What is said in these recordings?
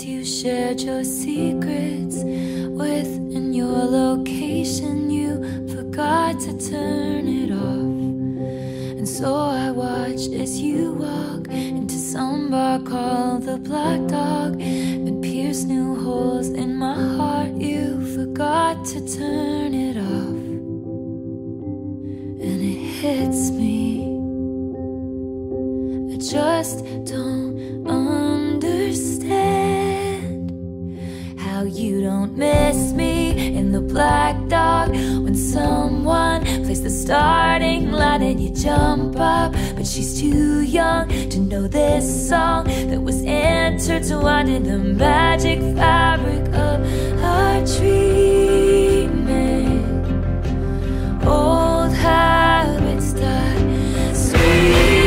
you shared your secrets with. In your location you forgot to turn it off. And so I watch as you walk into some bar called the Black Dog and pierce new holes in my heart. You forgot to turn it off. And it hits me, I just don't understand how you don't miss me in the Black Dog when someone plays the starting line and you jump up, but she's too young to know this song that was intertwined in the magic fabric of our dreaming. Old habits die screaming.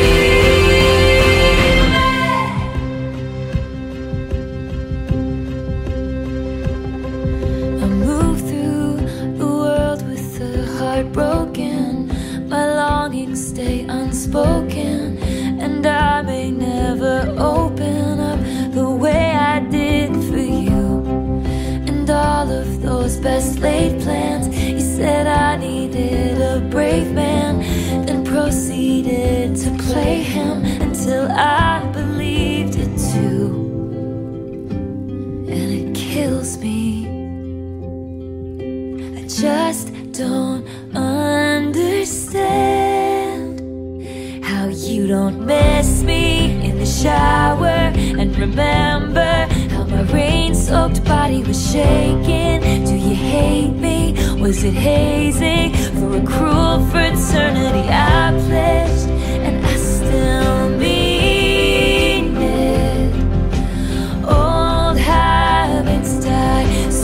I move through the world with the heart broken. My longings stay unspoken, and I may never open up the way I did for you. And all of those best laid plans, you said I needed a brave man, then proceeded to play him until I believed it too. And it kills me, I just don't understand how you don't miss me in the shower and remember how my rain-soaked body was shaking. Do you hate me? Was it hazing for a cruel fraternity I pledged? And I still mean it. Old habits die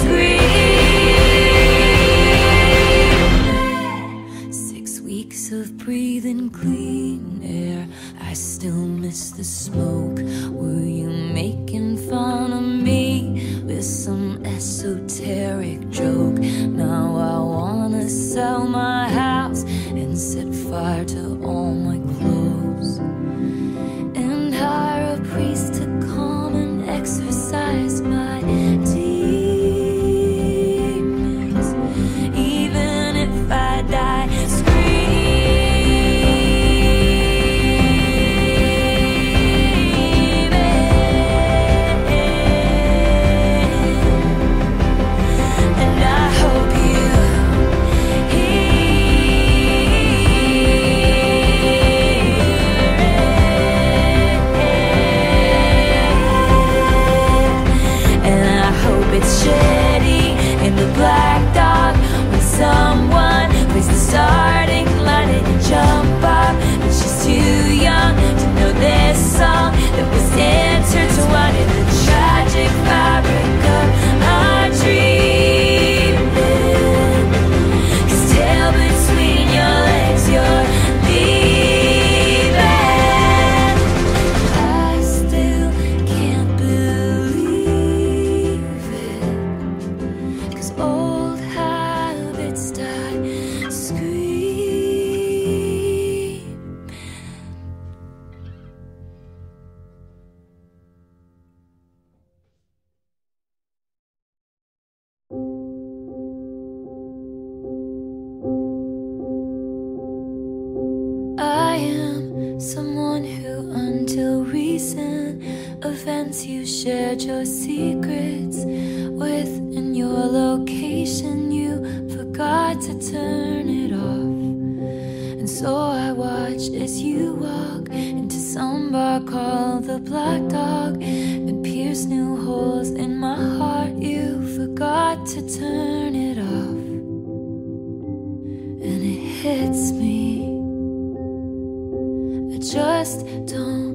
screaming. 6 weeks of breathing clean air, I still miss the smoke. Were you making fun of me with some esoteric joke? Now I wanna sell my house and set fire to all my clothes and hire a priest to come and exorcise my demons. Even if I die Black Dog when someone plays the starting line and you jump up, but she's too young to know this song that was intertwined in the tragic fabric of our dreaming. 'Cause tail between your legs, you're leaving. I still can't believe it, 'cause old habits die scream. I am someone who, until recent events, you shared your secrets with. In your location you forgot to turn it off. And so I watch as you walk into some bar called the Black Dog and pierce new holes in my heart. You forgot to turn it off. And it hits me, I just don't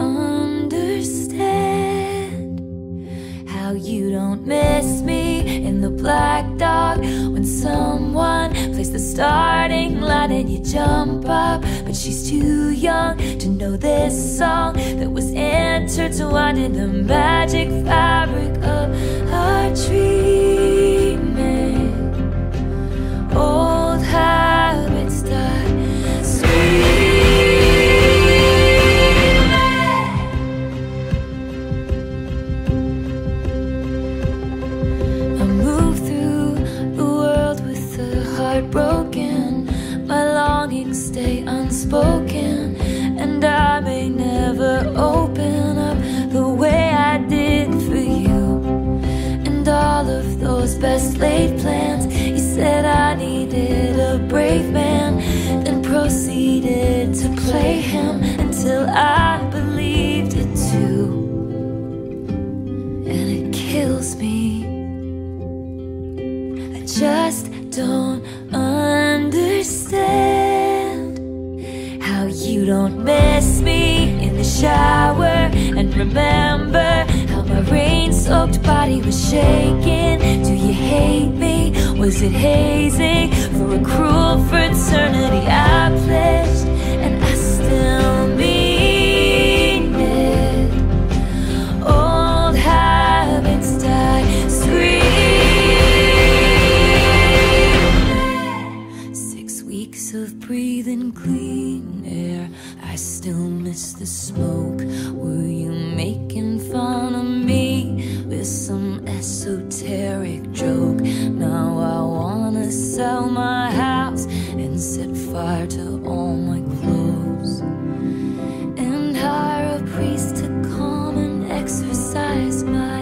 understand how you don't miss me in the Black Dog when someone plays the starting line and you jump up, but she's too young to know this song that was intertwined in the magic fabric of our dreaming. Old habits die screaming. 'Cause tail between your legs, you're leaving. I still can't believe it, 'cause old habits die screaming. unspoken, and I may never open up the way I did for you. And all of those best laid plans, you said I needed a brave man, then proceeded to play him until I believed it too. And it kills me. I just don't understand how you don't miss me in the shower, and remember how my rain-soaked body was shaking. Do you hate me? Was it hazing for a cruel fraternity I pledged, and I still mean it? Old habits die, scream. 6 weeks of breathing clean air, I still miss the smoke. Were you making fun of me with some esoteric joke? Now I wanna sell my house and set fire to all my clothes, and hire a priest to come and exorcise my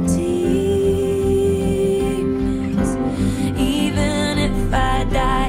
demons. Even if I die,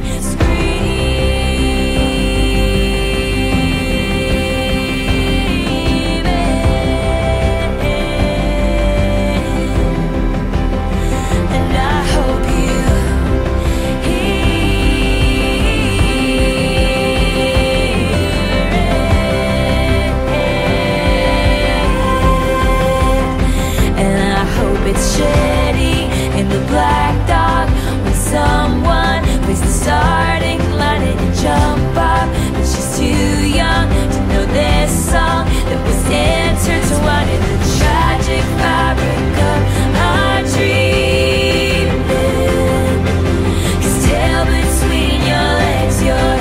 Black Dog, when someone plays the starting line and you jump up, but she's too young to know this song that was intertwined in the tragic fabric of our dreaming. 'Cause tail between your legs, you're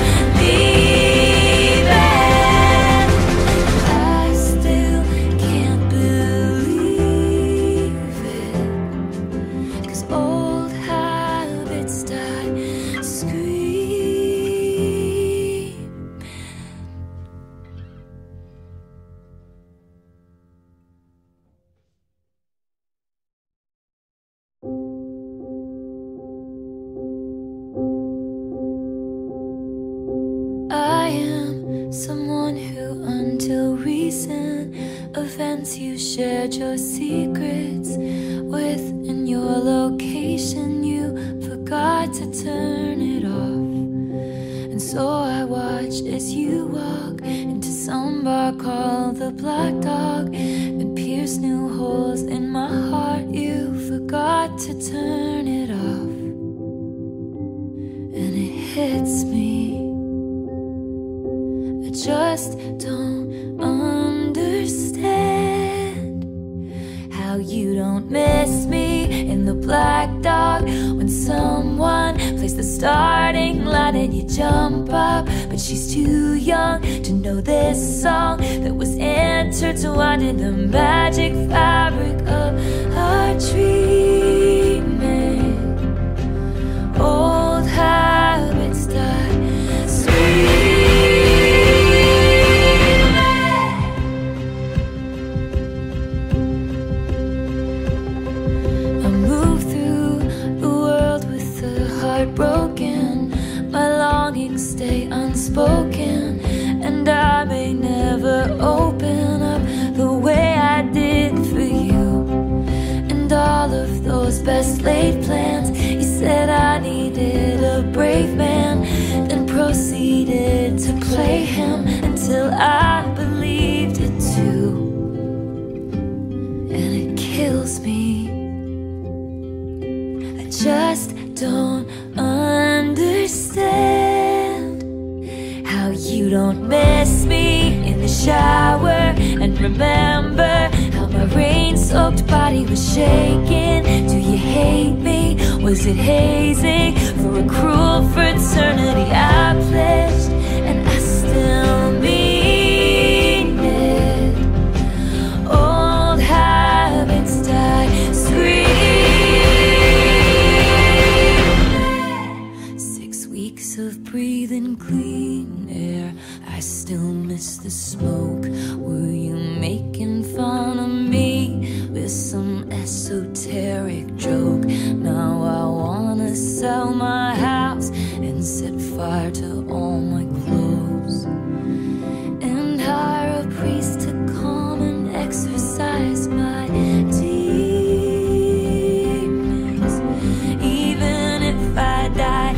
leaving. I still can't believe it. Old habits die, scream. I am someone who, until recent events, you shared your secrets with. In your location, you forgot to turn it off. And so I watched as you walk into some bar called the Black Dog, and pierced new holes in my heart. You forgot to turn it off. And it hits me. I just don't understand how you don't miss me in the Black Dog, when someone plays the starting line and you jump up, but she's too young to know this song that was intertwined in the magic fabric of our dreaming. Old habits die, broken, my longings stay unspoken, and I may never open up the way I did for you. And all of those best laid plans, you said I needed a brave man, then proceeded to play him until I believed it too. And it kills me. I just don't understand how you don't miss me in the shower, and remember how my rain-soaked body was shaking. Do you hate me? Was it hazing for a cruel fraternity I pledged, and I still mean it? Old habits die, scream. 6 weeks of breathing clean air, I the smoke? Were you making fun of me with some esoteric joke? Now I wanna sell my house and set fire to all my clothes, and hire a priest to come and exorcise my demons. Even if I die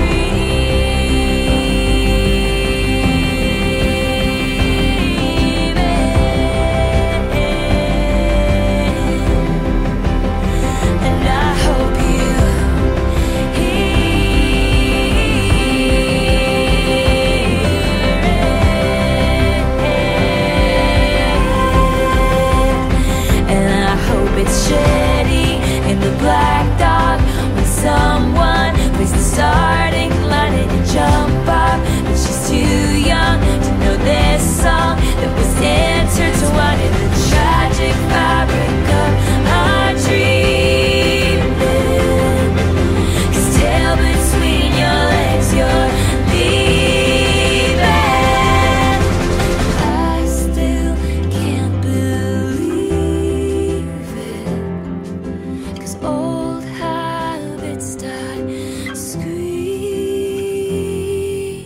Black Dog, when someone plays the starting line and you jump up, but she's too young to know this song that was intertwined in the tragic fabric of our dreaming. 'Cause tail between your legs, you're leaving. I still can't believe it, 'cause old habits die, scream.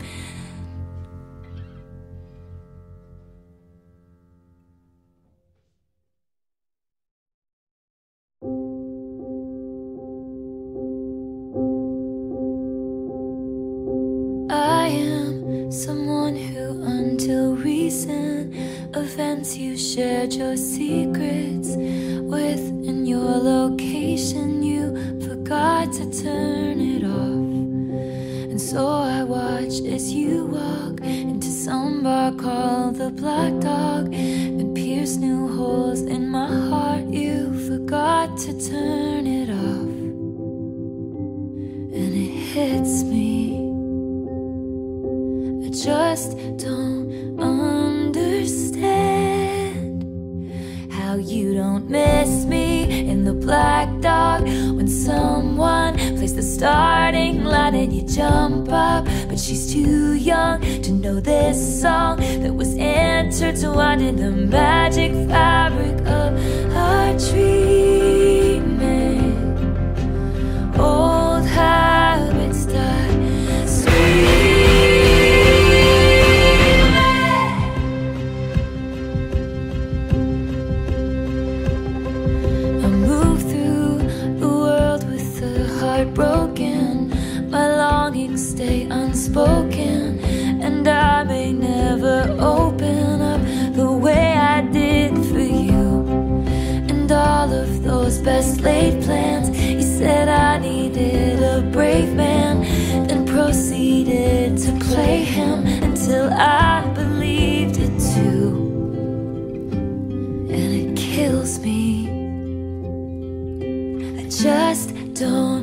I am someone who, until recent events, you shared your secrets with. In your location, you forgot to turn it off. And so I watch as you walk into some bar called the Black Dog and pierce new holes in my heart. You forgot to turn it off, and it hits me. I just don't understand how you don't miss me in the Black Dog when someone plays the starting line and you jump up, but she's too young to know this song that was intertwined in the magic fabric of our dreaming. Old habits die, broken, my longings stay unspoken, and I may never open up the way I did for you. And all of those best laid plans, you said I needed a brave man, then proceeded to play him until I believed it too. And it kills me. I just don't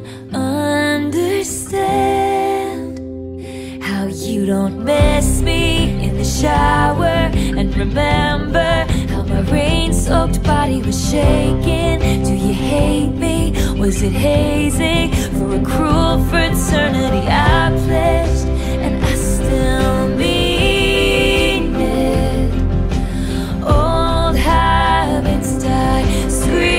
understand how you don't miss me in the shower and remember how my rain-soaked body was shaking. Do you hate me? Was it hazing for a cruel fraternity I pledged, and I still mean it? Old habits die, scream.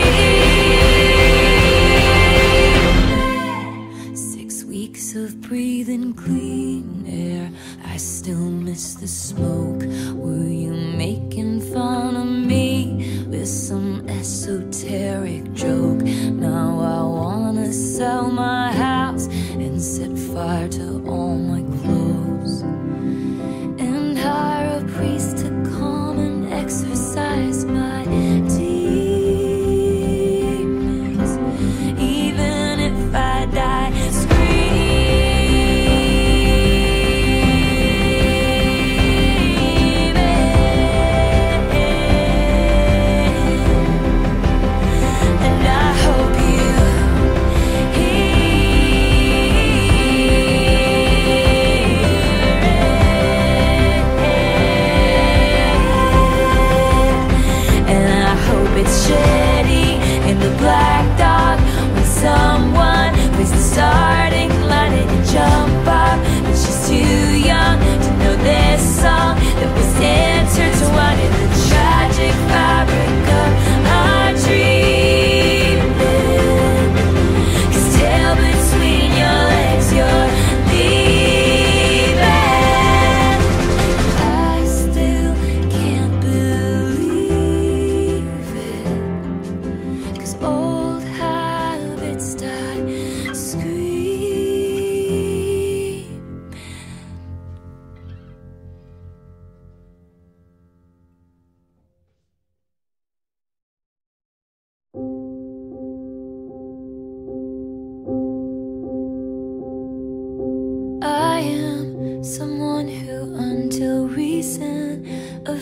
Of breathing clean air, I still miss the smoke. Were you making fun of me with some esoteric joke? Now I wanna sell my house and set fire to all my clothes, and hire a priest to come and exorcise my demons. Even if I die, starting line and you jump up, but she's too young to know this song that was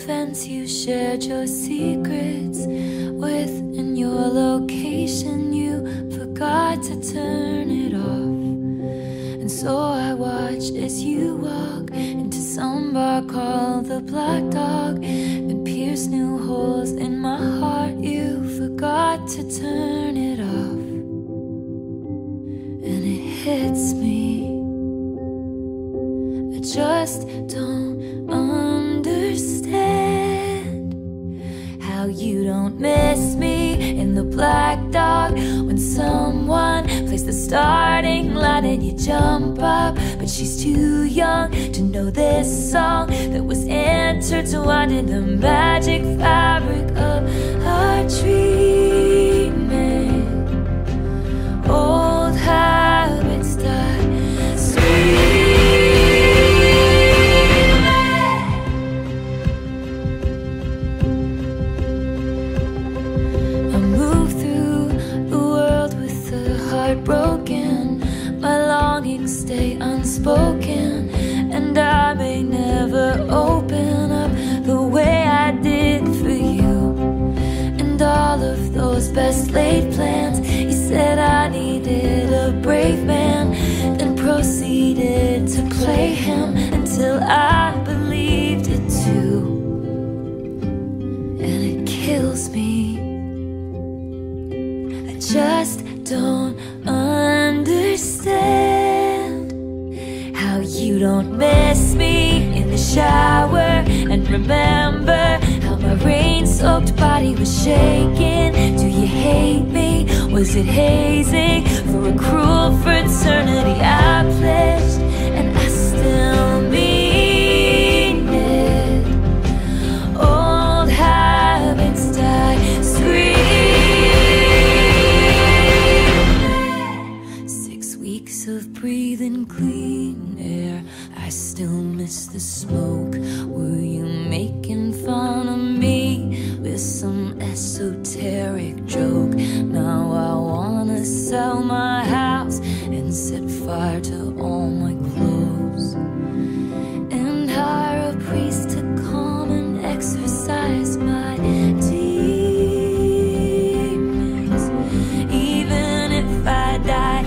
events you shared your secrets with. In your location you forgot to turn it off. And so I watched as you walk into some bar called the Black Dog and pierced new holes in my heart. You forgot to turn it off. And it hits me, I just don't understand how you don't miss me in the Black Dog when someone plays the starting line and you jump up, but she's too young to know this song that was intertwined in the magic fabric of our dreaming. Old habits die broken, my longings stay unspoken, and I may never open up the way I did for you. And all of those best laid plans, you said I needed a brave man, then proceeded to play him until I believed it too. And it kills me, I just don't understand how you don't miss me in the shower and remember how my rain-soaked body was shaking. Do you hate me? Was it hazing for a cruel fraternity I pledged and I still mean it? Old habits die screaming. Of breathing clean air, I still miss the smoke. Were you making fun of me with some esoteric joke? Now I wanna sell my house and set fire to all my clothes and hire a priest to come and exorcise my demons. Even if I die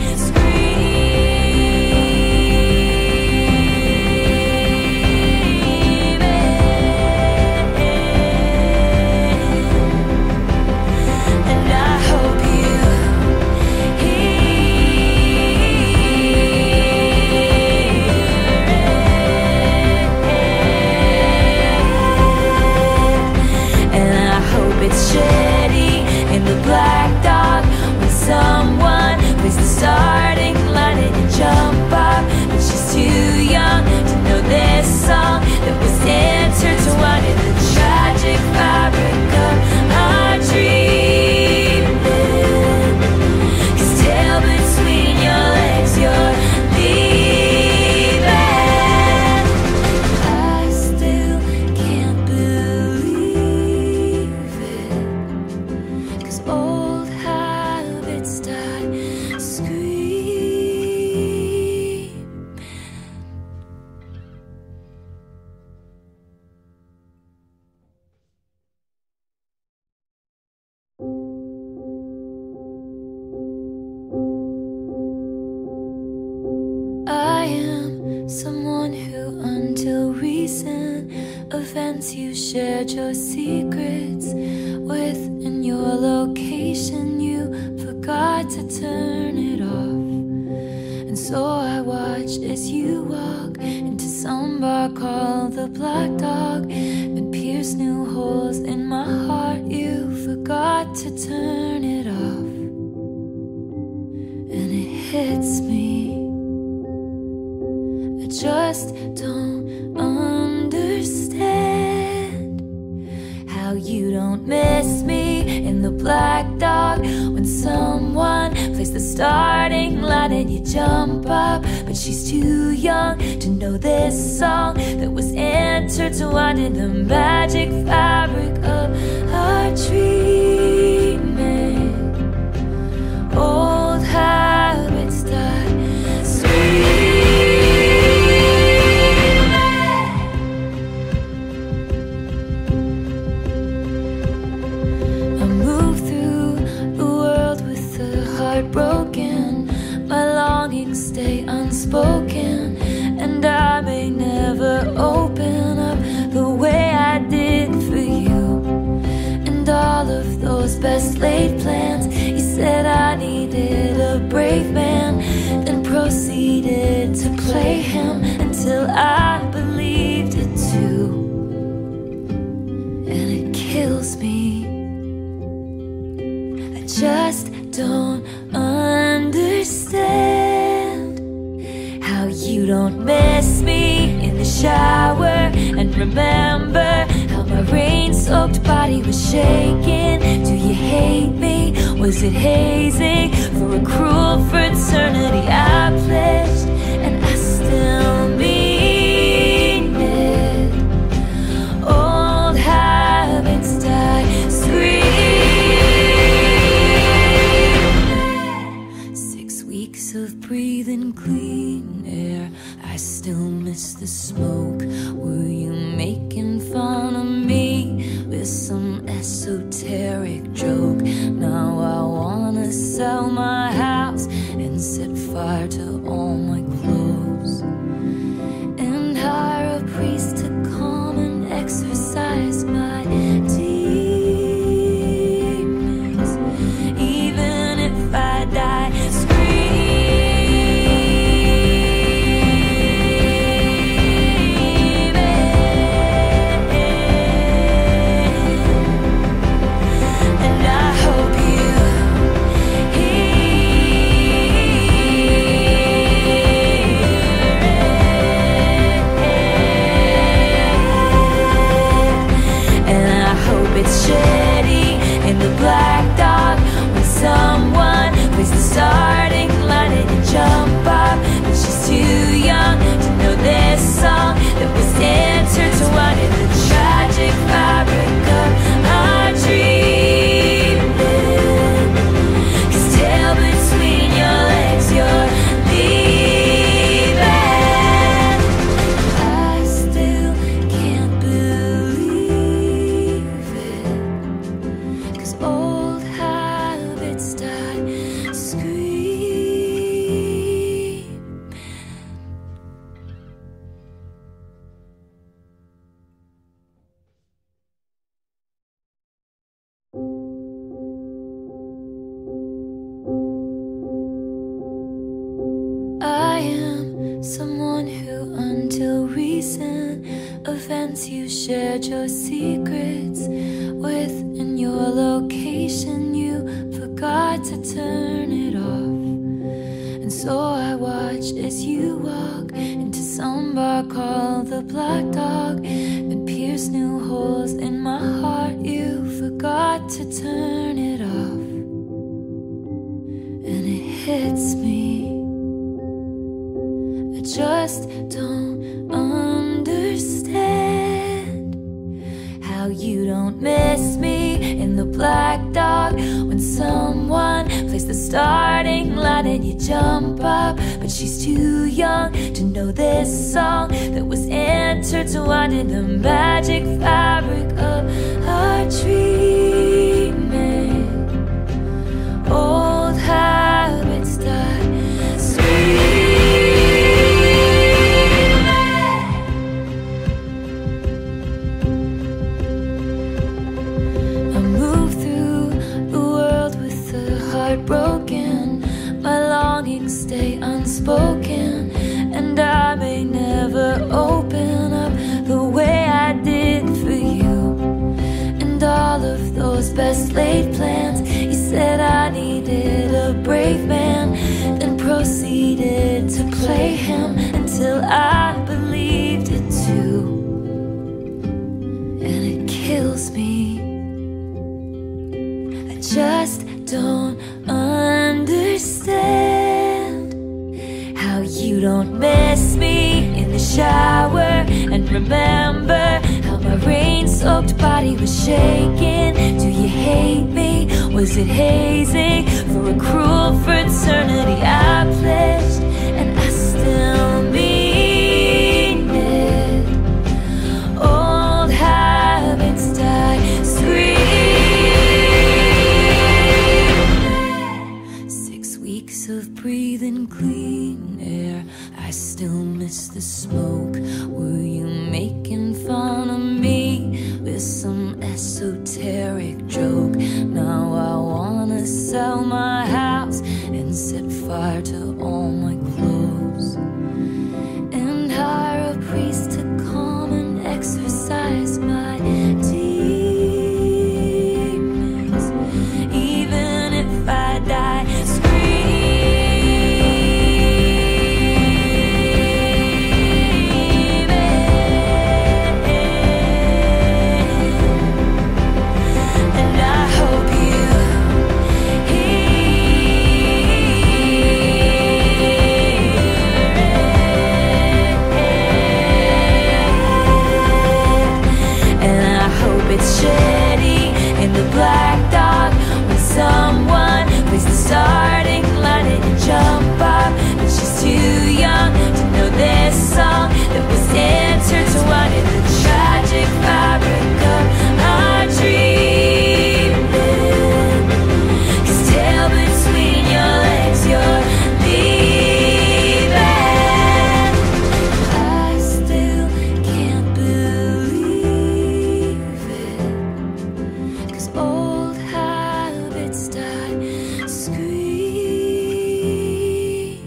in the Black Dog when someone plays the starting line and you jump up, but she's too young to know this song that was intertwined in the tragic fabric of our dreaming. 'Cause tail between your legs, you're leaving. I still can't believe it. Old habits die scream. I am someone who until recent events you shared your secrets with. In your location you forgot to turn it off. And so I watched as you walk into some bar called the Black Dog and pierced new holes in my heart. You forgot to turn it off. And it hits me, I just don't understand how you don't miss me in the Black Dog when someone plays the starting line and you jump up, but she's too young to know this song that was intertwined in the magic fabric of our dreaming. Old habits die screaming. stay unspoken, and I may never open up the way I did for you. And all of those best laid plans, you said I needed a brave man, then proceeded to play him until I believed it too. And it kills me, I just don't understand how you don't miss me in the shower, and remember how my rain-soaked body was shaking. Do you hate me? Was it hazing for a cruel fraternity I pledged, and I still mean it? Old habits die screaming. 6 weeks of breathing clean air, I still miss the smoke. Were you making fun of me with some esoteric joke? Now I wanna sell my house and set fire to all my clothes, and hire a priest to come and exorcise my demons. Even if I die someone plays the starting line and you jump up, but she's too young to know this song that was intertwined in the tragic fabric of our dreaming. 'Cause tail between your legs, you're leaving. I still can't believe it, 'cause old habits die scream. I am someone who, until recent events, you shared your secrets with. In your location, you forgot to turn it off. And so I watched as you walk into some bar called the Black Dog, and pierced new holes in my heart. You forgot to turn it off, and it hits me. I just don't understand how you don't miss me in the Black Dog when someone plays the starting line and you jump up, but she's too young to know this song that was intertwined in the magic fabric of our dreaming. Old habits die screaming. I move through the world with a heart broken, my longings stay unspoken, and I may never open up the way I did for you. And all of those best laid plans, you said I needed a brave man, then proceeded to play him until I believed it too. And it kills me, I just don't understand how you don't miss me in the shower, and remember how my rain-soaked body was shaking. Do you hate me? Was it hazing for a cruel fraternity I pledged, and I still mean it? Old habits die screaming. 6 weeks of breathing clean air. I still miss the smoke. Were you making fun of me with some esoteric joke? Now I wanna sell my house and set fire to all my clothes, and hire a priest to come and exorcise my demons. Even if I die Black Dog, when someone plays the starting line and you jump up, but she's too young to know this song that was intertwined in the tragic fabric of our dreaming. 'Cause tail between your legs, you're leaving. I still can't believe it, 'cause old habits die scream.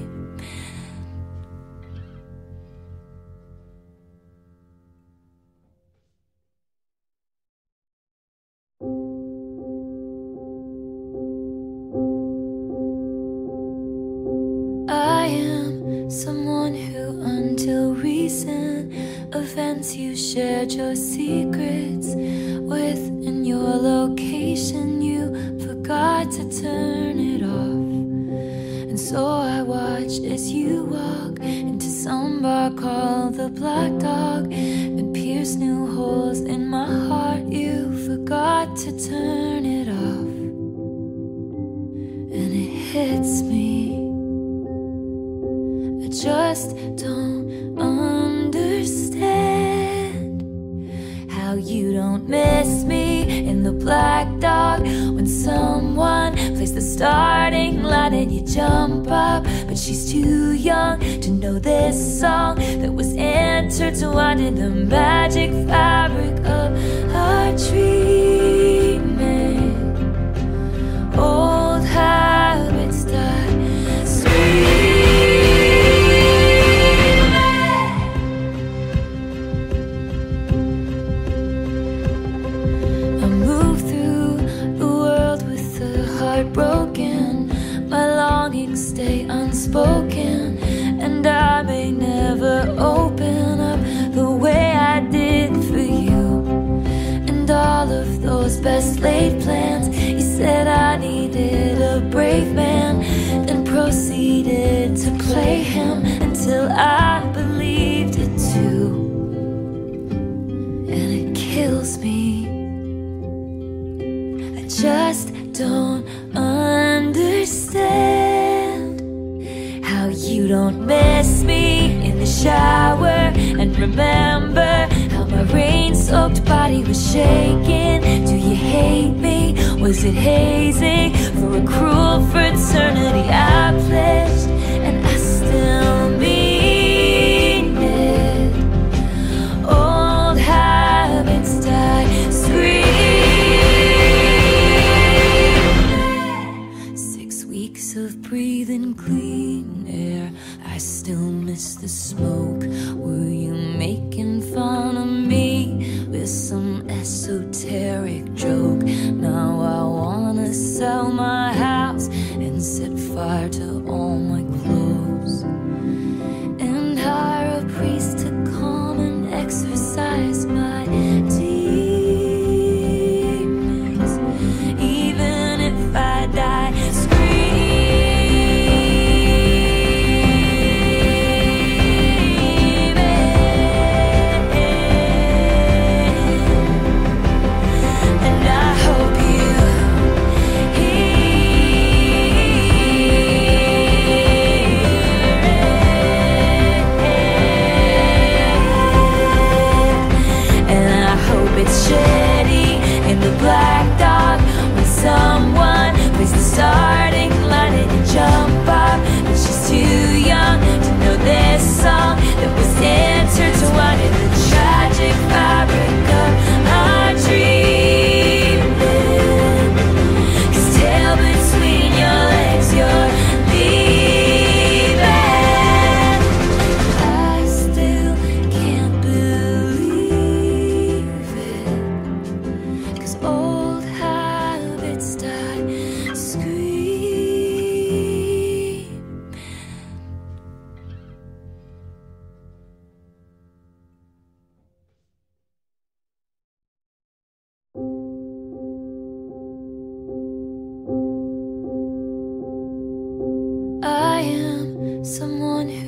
I am someone who, until recent events, you shared your secrets with. In your location, you forgot to turn it off, and so I watched as you walk into some bar called the Black Dog and pierced new holes in my heart. You forgot to turn it off, and it hits me. I just don't understand how you don't miss me in the Black Dog when someone plays the starting line and you jump up, but she's too young to know this song that was intertwined in the magic fabric of our dreaming. Old habits die screaming. I move through the world with a heart broken. My longings stay unspoken, and I may never open up the way I did for you. And all of those best laid plans, you said I needed a brave man, then proceeded to play him until I believed it too. And it kills me. I just don't understand how you don't miss me in the shower and remember how my rain-soaked body was shaking. Do you hate me? Was it hazing for a cruel fraternity I pledged? And I still mean it. Old habits die screaming. 6 weeks of breathing clean air. I still miss the smoke. Were you making fun of me with some esoteric joke? Now I wanna sell my house and set fire to all my clothes, and hire a priest to come and exorcise my demons. Even if I die screaming.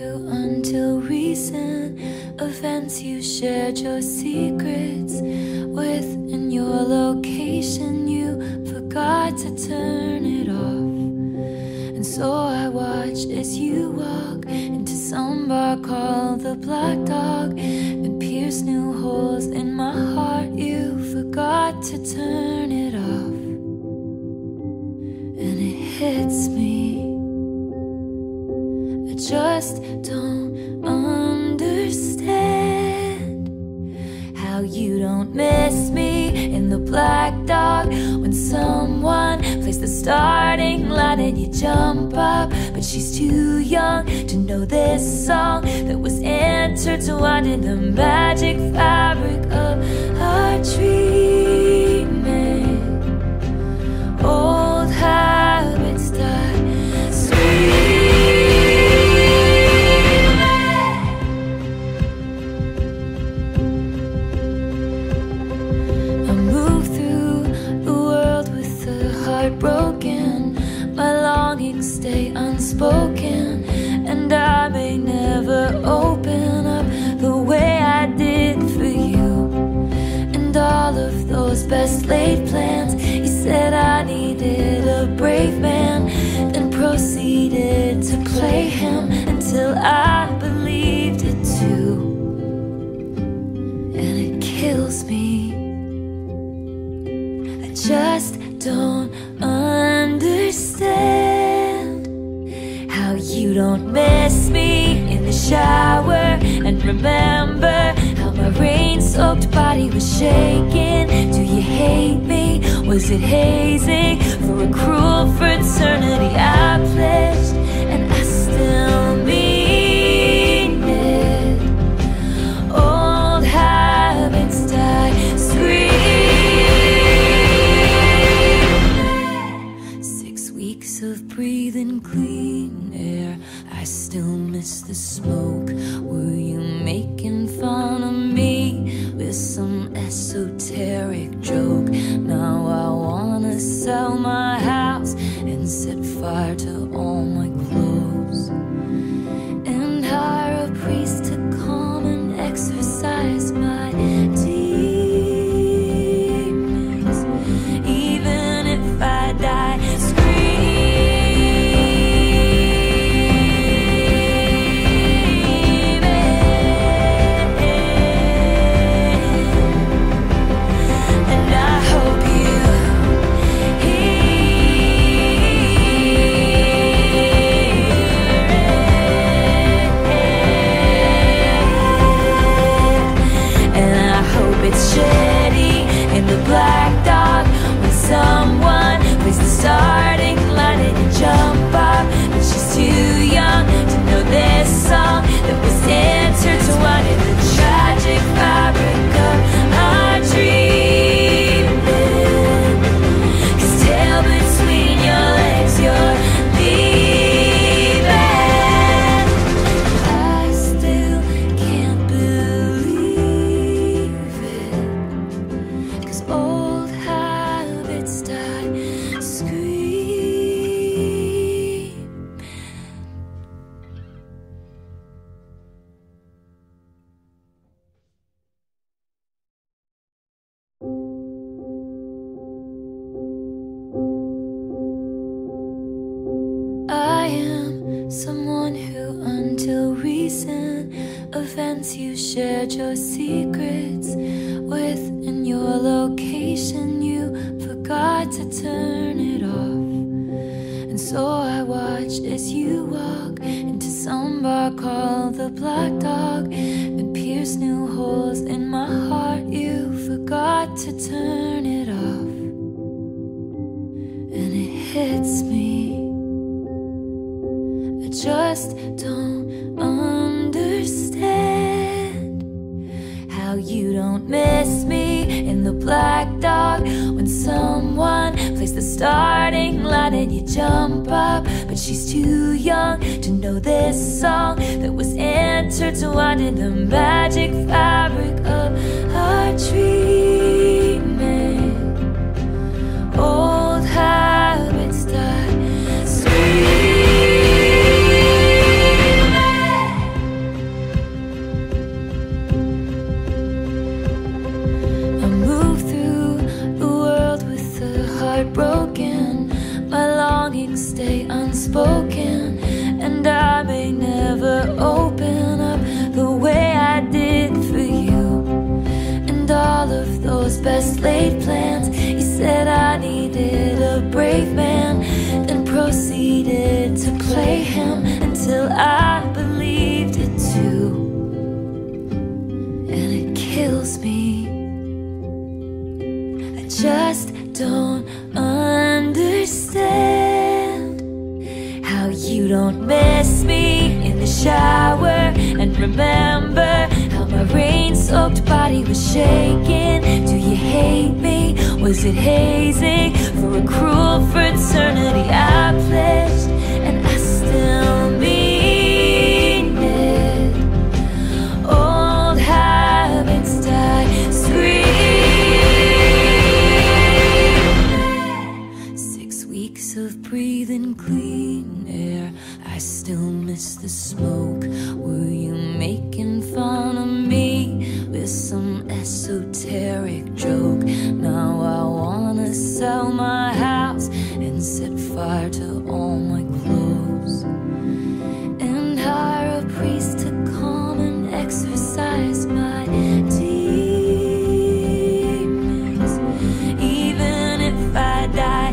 who until recent events you shared your secrets with. In your location you forgot to turn it off. And so I watch as you walk into some bar called the Black Dog and pierce new holes in my heart. You forgot to turn it off. And it hits me, I just don't understand how you don't miss me in the Black Dog when someone plays the starting line and you jump up, but she's too young to know this song that was intertwined in the magic fabric of our dreaming. Old habits die broken, my longings stay unspoken, and I may never open up the way I did for you. And all of those best laid plans, you said I needed a brave man, then proceeded to play him until I believed it too. And it kills me, I just don't understand how you don't miss me in the shower and remember how my rain-soaked body was shaking. Do you hate me? Was it hazing for a cruel fraternity I pledged and I still mean it? Old habits die screaming. Of breathing clean air, I still miss the smoke. Were you making fun of me with some esoteric joke? Now I wanna sell my house and set fire to all my clothes and hire a priest to come and exorcise my demons. Even if I die Black Dog when someone plays the starting line and you jump up, but she's too young to know this song that was intertwined in the tragic fabric of our dreaming. 'Cause tail between your legs, you're leaving. I still can't believe it. Old habits die scream. I am someone who until recent events you shared your secrets with. In your location you forgot to turn it off. And so I watch as you walk into some bar called the Black Dog and pierce new holes in my heart. You forgot to turn it off. And it hits me, I just don't understand how you don't miss me in the Black Dog when someone plays the starting line and you jump up, but she's too young to know this song that was intertwined in the magic fabric of our dreaming. Old habits die screaming. shower and remember how my rain-soaked body was shaking. Do you hate me? Was it hazing for a cruel fraternity I pledged? And I still mean it. Old habits die, scream. 6 weeks of breathing clean air, I still miss the smoke. Were you making fun of me with some esoteric joke? Now I wanna sell my house and set fire to all my clothes, and hire a priest to come and exorcise my demons. Even if I die,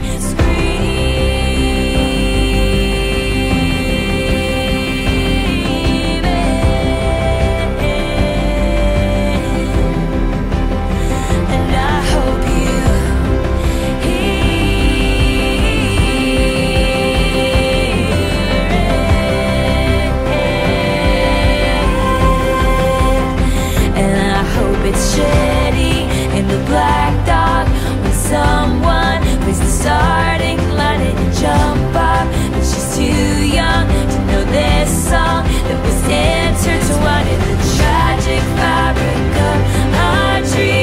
Black Dog, when someone plays the starting line and you jump up, but she's too young to know this song that was intertwined in the tragic fabric of our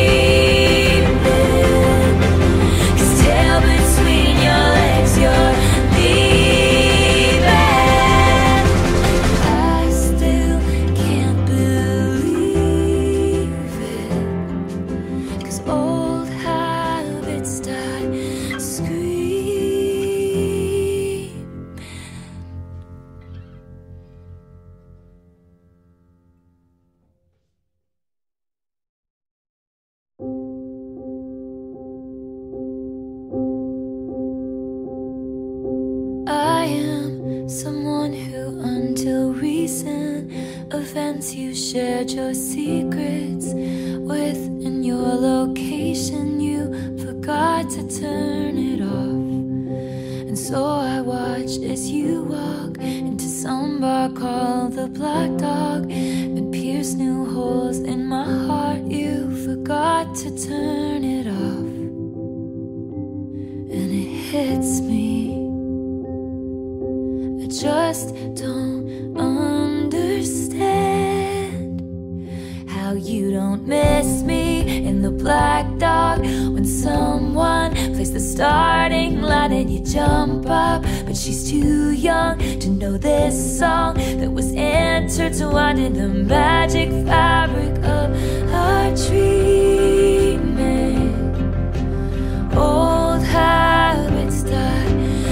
dreaming. 'Cause tail between your legs, you're leaving. I still can't believe it. Old habits die, scream. I am someone who, until recent events, you shared your secrets with. In your location, you forgot to turn it off, and so I watched as you walk into some bar called the Black Dog and pierce new holes in my heart. You forgot to turn it off, and it hits me. I just don't understand how you don't miss me in the Black Dog when someone plays the starting line and you jump up, but she's too young to know this song that was intertwined in the magic fabric of our dreaming. Old habits die,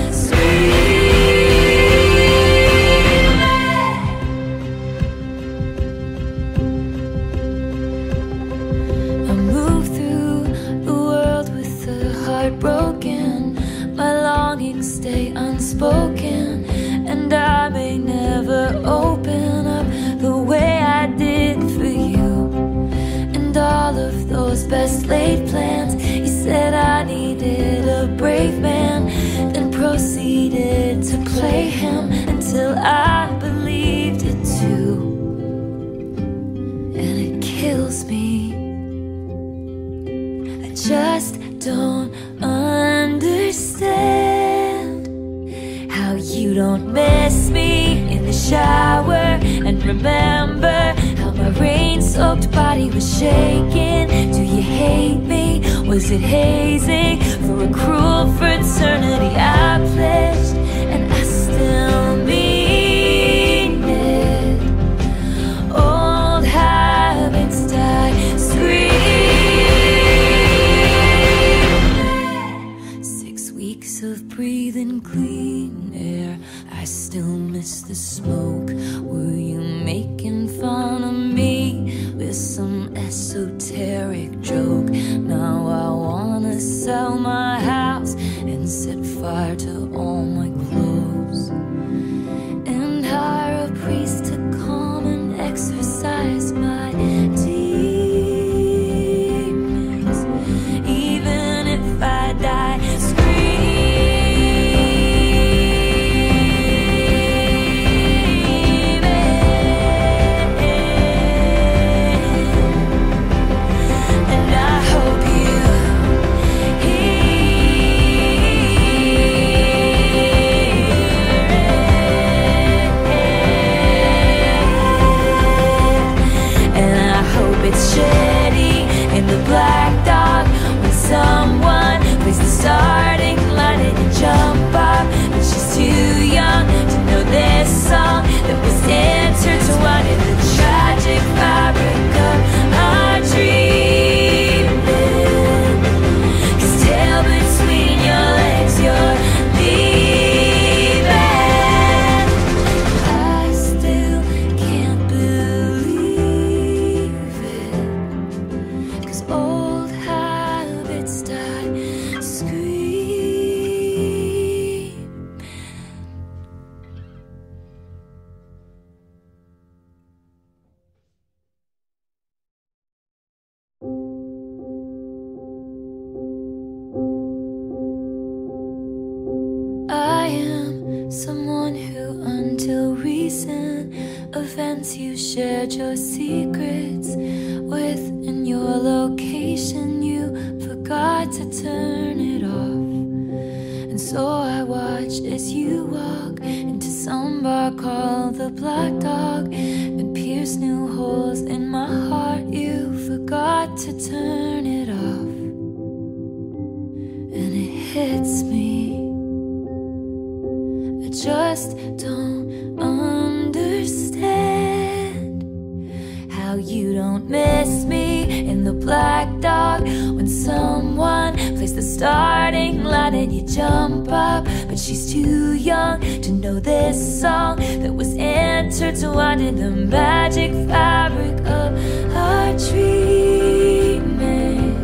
broken, my longings stay unspoken, and I may never open up the way I did for you. And all of those best laid plans, you said I needed a brave man, then proceeded to play him until I believed it too. And it kills me. I just don't understand how you don't miss me in the shower and remember how my rain-soaked body was shaking. Do you hate me? Was it hazing for a cruel fraternity I pledged? And I still mean it. Old habits die, scream. Of breathing clean air, I still miss the smoke. Were you making fun of me with some esoteric joke? Now I wanna sell my house and set fire to all my events you shared your secrets with. In your location you forgot to turn it off. And so I watched as you walk into some bar called the Black Dog and pierced new holes in my heart. You forgot to turn it off. And it hits me, I just don't understand how you don't miss me in the Black Dog when someone plays the starting line and you jump up, but she's too young to know this song that was intertwined in the magic fabric of our dreaming.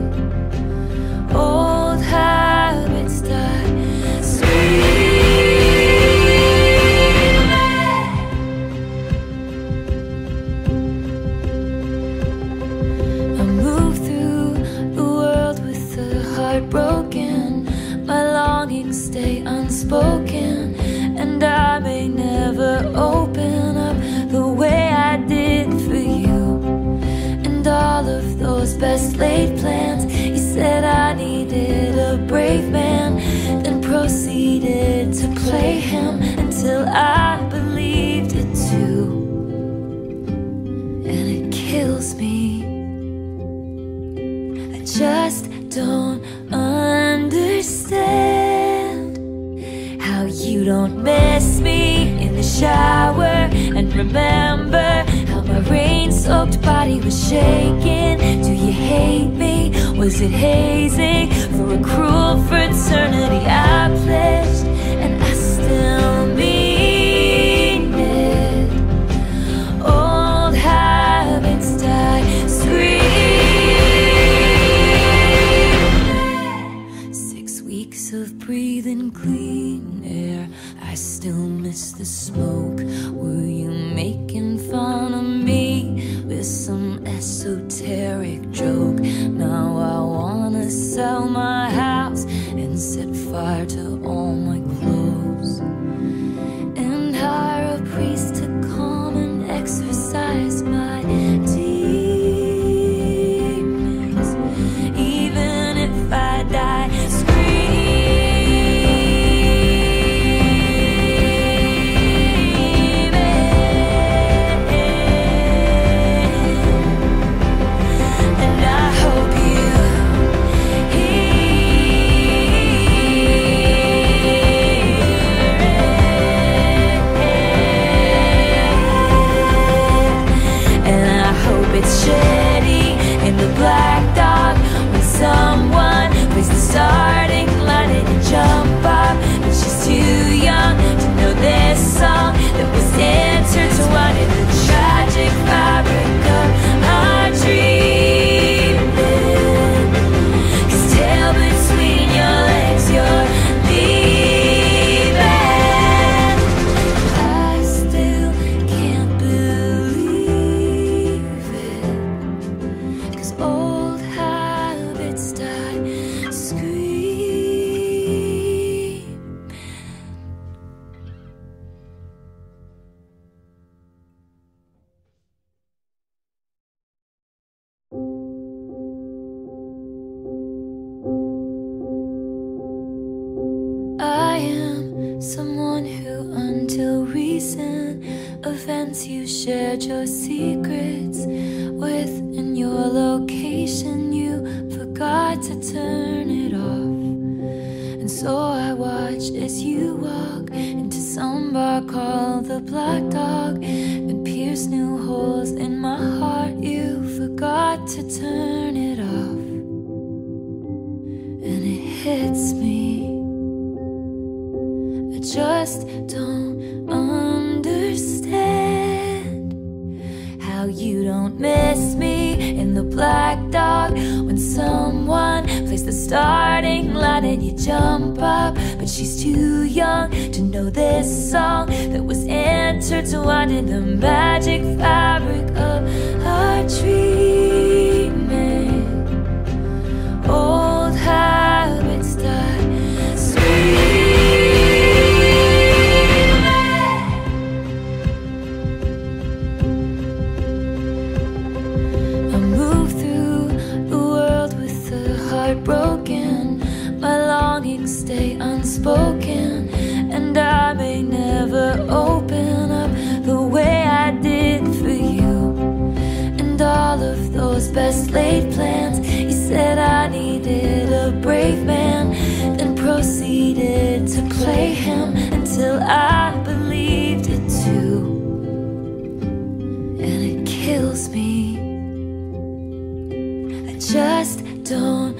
Old habits die broken, my longings stay unspoken, and I may never open up the way I did for you. And all of those best laid plans, you said I needed a brave man, then proceeded to play him until I believed it too. And it kills me, I just don't understand how you don't miss me in the shower and remember how my rain-soaked body was shaking. Do you hate me? Was it hazing for a cruel fraternity I pledged and I still mean it? Old habits die screaming. Of breathing clean air, I still miss the smoke. Were you making fun of me with some esoteric joke? Now I wanna sell my house and set fire to all my clothes and hire a priest to come and exorcise my demons. Even if I die Black Dog when someone plays the starting line and you jump up, but she's too young to know this song that was intertwined in the tragic fabric of our dreaming. 'Cause tail between your legs, you're leaving. I still can't believe it. Old habits die scream. I am someone who until recent events you shared your secrets with. In your location you forgot to turn it off. And so I watched as you walk into some bar called the Black Dog and pierced new holes in my heart. You forgot to turn it off. And it hits me, I just don't understand how you don't miss me in the Black Dog when someone plays the starting line and you jump up, but she's too young to know this song that was intertwined in the magic fabric of our dreaming. Old habits die screaming. unspoken, and I may never open up the way I did for you. And all of those best laid plans, you said I needed a brave man, then proceeded to play him until I believed it too. And it kills me, I just don't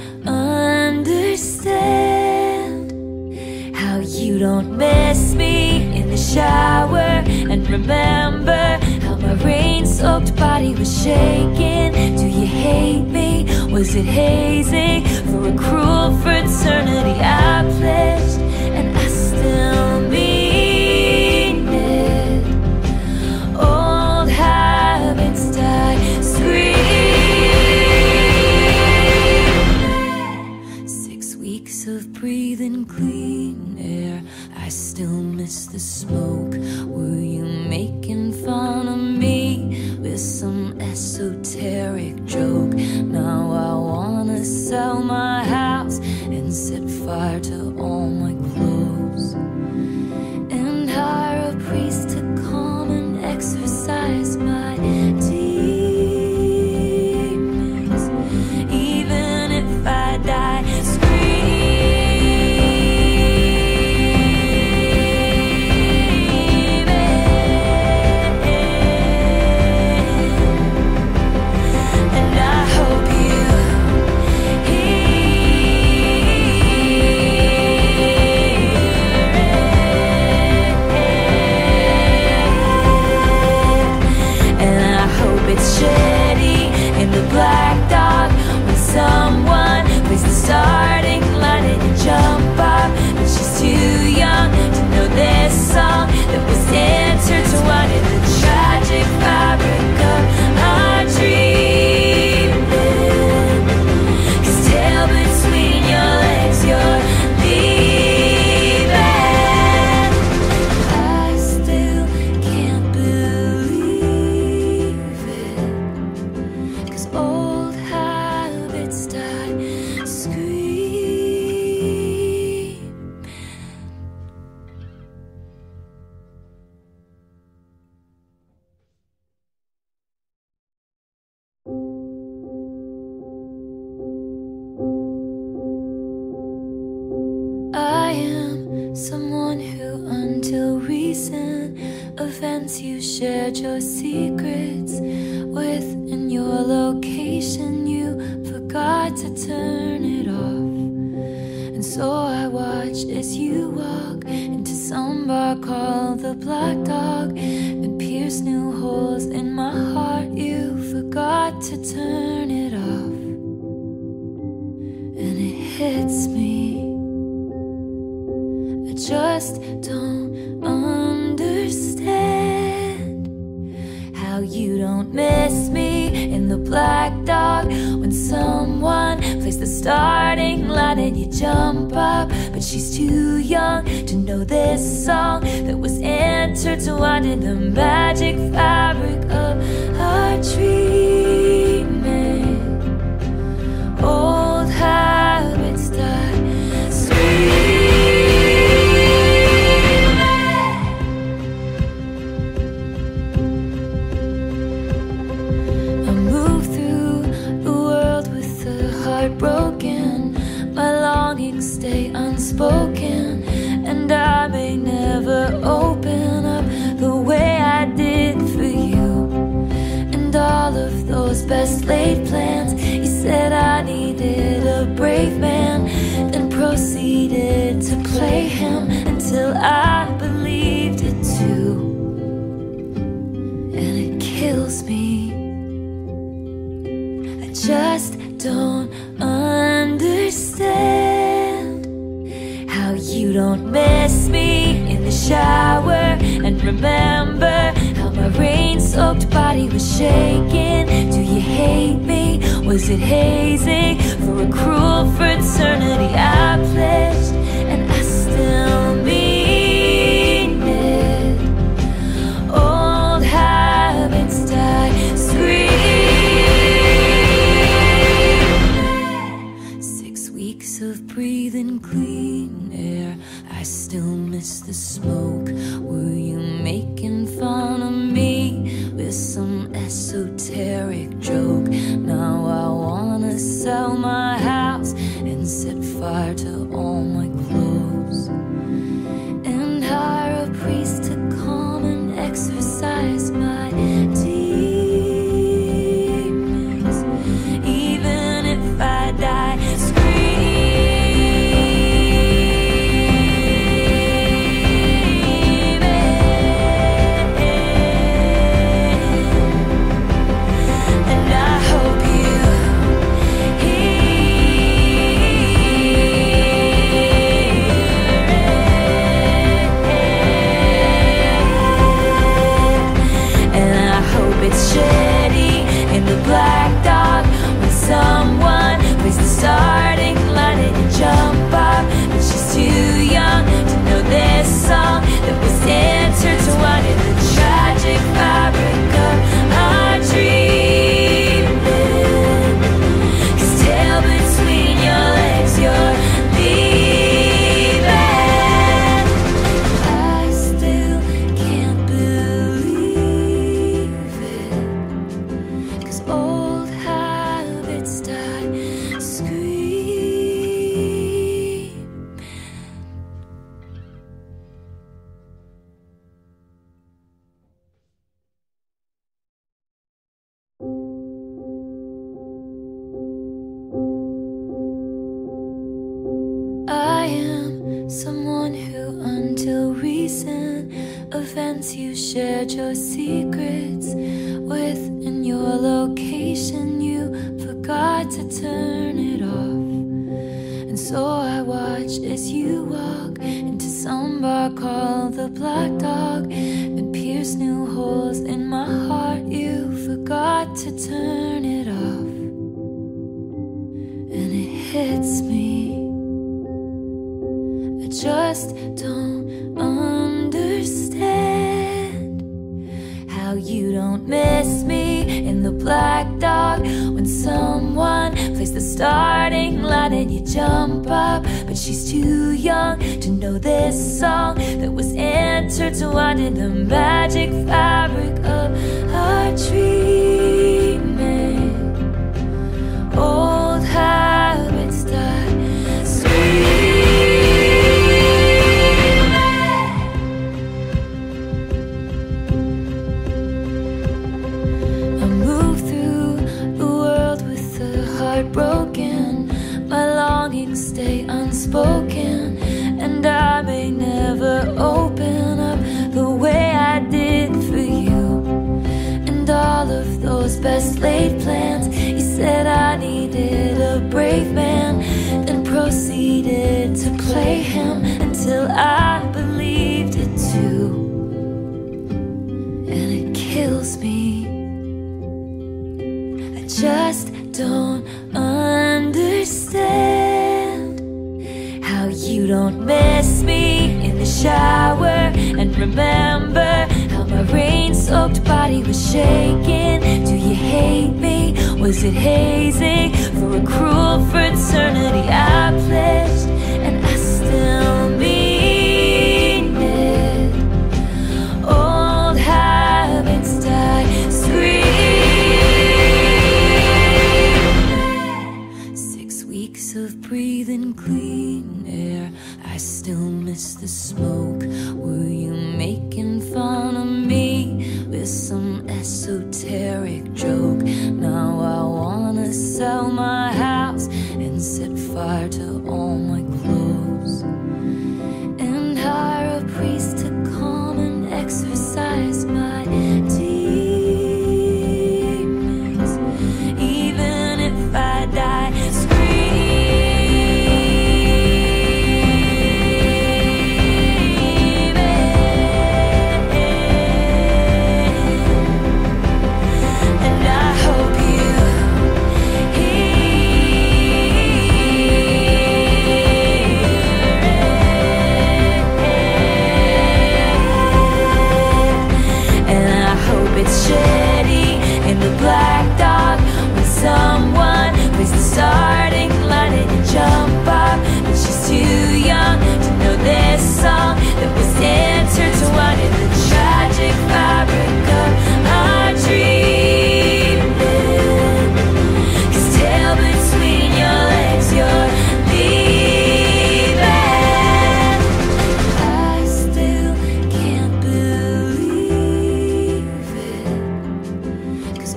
understand how you don't miss me in the shower and remember how my rain-soaked body was shaking. Do you hate me? Was it hazing for a cruel fraternity I pledged and I still mean it? Old habits die screaming. 6 weeks of breathing clean air, I still miss the smoke. Were you making fun of me with some esoteric joke? Now I wanna sell my house and set fire to all my clothes and hire a priest to come and exorcise my demons. Even if I die Black Dog, when someone plays the starting line and you jump up, but she's too young to know this song that was intertwined in the tragic fabric of our dreaming. 'Cause tail between your legs, you're leaving. I still can't believe it, 'cause old habits die scream. I am someone who, until recent events, you shared your secrets with. In your location, you forgot to turn it off. And so I watched as you walk into some bar called the Black Dog and pierced new holes in my heart. You forgot to turn it off, and it hits me. I just don't understand how you don't miss me in the Black Dog when someone plays the starting line and you jump up, but she's too young to know this song that was intertwined in the magic fabric of our dreaming. Old habits die screaming. I move through the world with a heart broken, my longings stay unspoken, and I may never open up the way I did for you. And all of those best laid plans, you said I needed a brave man, then proceeded to play him until I believed it too. And it kills me, I just don't understand how you don't miss me in the shower and remember how my rain-soaked body was shaking. Do you hate me? Was it hazing for a cruel fraternity I pledged and I still mean it? Old habits die screaming. 6 weeks of breathing clean air, I some esoteric joke. Now I wanna sell my house and set fire to all my clothes, and hire a priest to come and exorcise my demons. Even if I die Black Dog, when someone plays the starting line and you jump up, but she's too young to know this song that was intertwined in the tragic fabric of our dreaming. 'Cause tail between your legs, you're leaving. I still can't believe it, 'cause old habits die screaming. I am someone who, until recent events, you shared your secrets with. In your location, you forgot to turn it off, and so I watch as you walk into some bar called the Black Dog and pierce new holes in my heart. You forgot to turn it off, and it hits me. I just don't understand how you don't miss me in the Black Dog when someone plays the starting line and you jump up, but she's too young to know this song that was intertwined in the magic fabric of our dreaming. Old habits die screaming. I move through the world with a heart broken. My longings stay unspoken, and I may never open up the way I did for you. And all of those best laid plans, you said I needed a brave man, then proceeded to play him until I believed it too. And it kills me. I just don't understand how you don't miss me in the shower and remember how my rain-soaked body was shaking. Do you hate me? Was it hazing for a cruel fraternity I pledged? And I still mean it. Old habits die screaming. 6 weeks of breathing clean air, I still miss the smoke. Were you making fun of me with some esoteric joke? Now I wanna sell my house and set fire to all my clothes, and hire a priest to come and exorcise my demons. Even if I die screaming.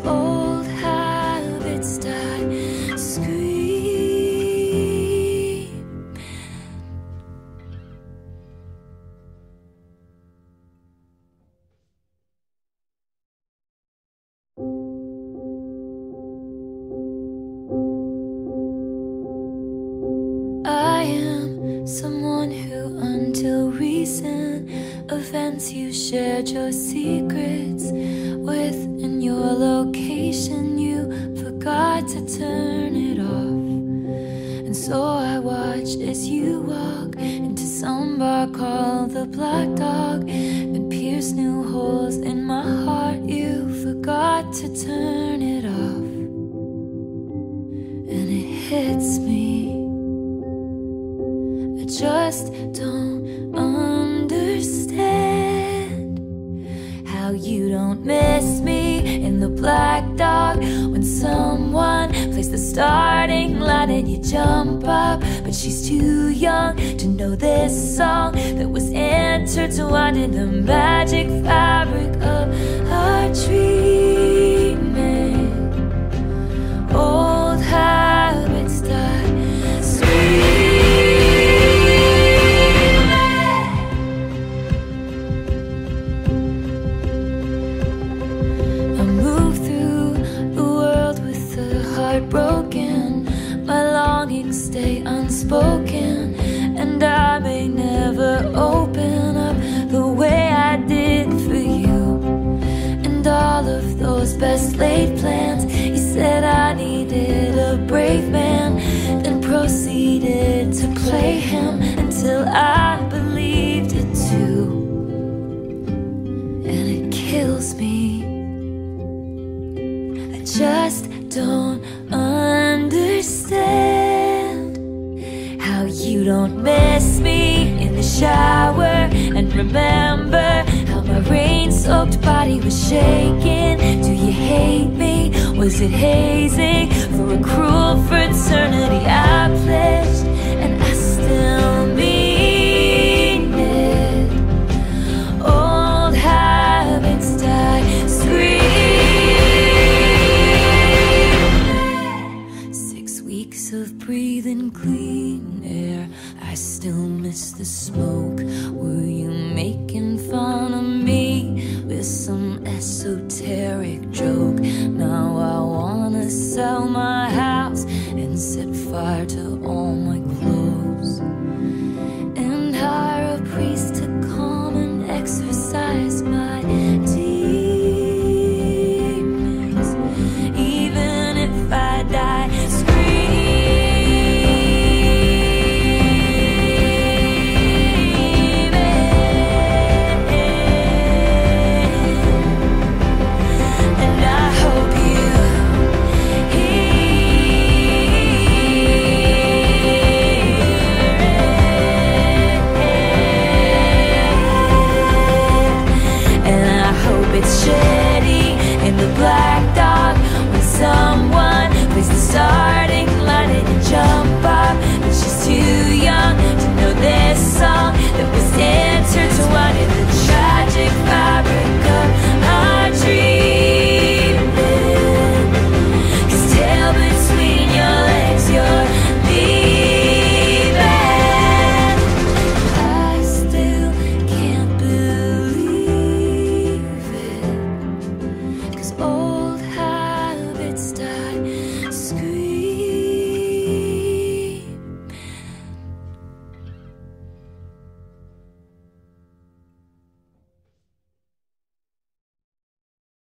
old habits die, scream. I am someone who, until recent events, you shared your secrets with. In your location, you forgot to turn it off. And so I watched as you walk into some bar called the Black Dog and pierced new holes in my heart. You forgot to turn it off. And it hits me, I just don't understand how you don't miss me in the Black Dog when someone plays the starting line and you jump up, but she's too young to know this song that was intertwined in the magic fabric of our dreaming. Old habits die, broken, my longings stay unspoken, and I may never open up the way I did for you. And all of those best laid plans, you said I needed a brave man, then proceeded to play him until I believed it too. And it kills me, I just don't understand how you don't miss me in the shower and remember how my rain-soaked body was shaking. Do you hate me? Was it hazing for a cruel fraternity I pledged and I still mean it? Old habits die, scream. Of breathing clean air, I still miss the smoke. Were you making fun of me with some esoteric joke? Now I wanna sell my house and set fire to all